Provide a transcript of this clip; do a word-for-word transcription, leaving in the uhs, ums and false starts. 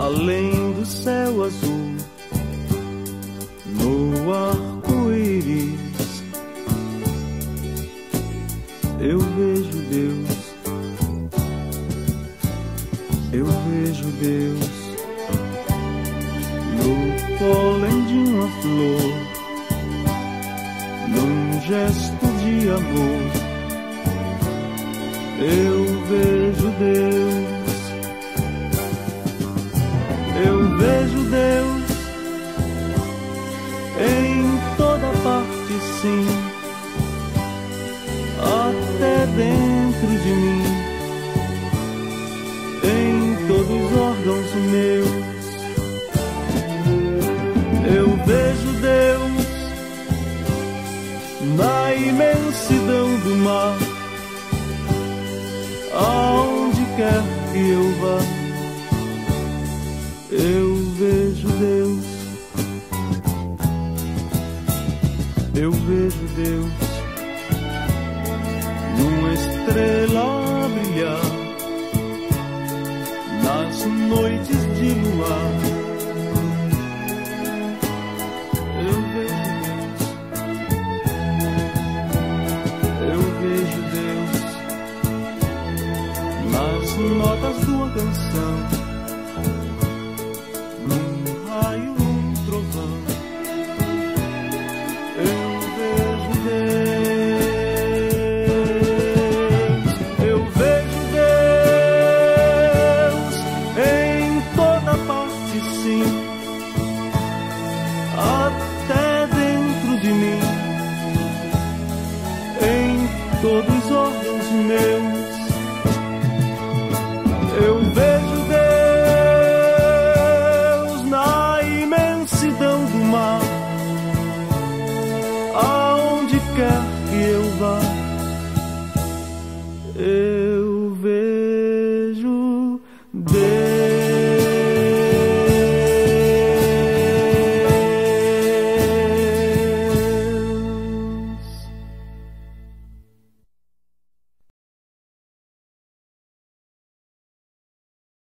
além do céu azul, no arco-íris, eu vejo Deus, eu vejo Deus, no pólen de uma flor, num gesto de amor, eu vejo Deus. Eu vejo Deus em toda parte, sim, até dentro de mim, em todos os órgãos meus. Eu vejo Deus na imensidão do mar, aonde quer que eu vá. Eu vejo Deus, eu vejo Deus numa estrela a brilhar, nas noites de luar. Eu vejo Deus, eu vejo Deus nas notas de uma canção, todos os órgãos meus. Eu vejo Deus na imensidão do mar, aonde quer que eu vá. Eu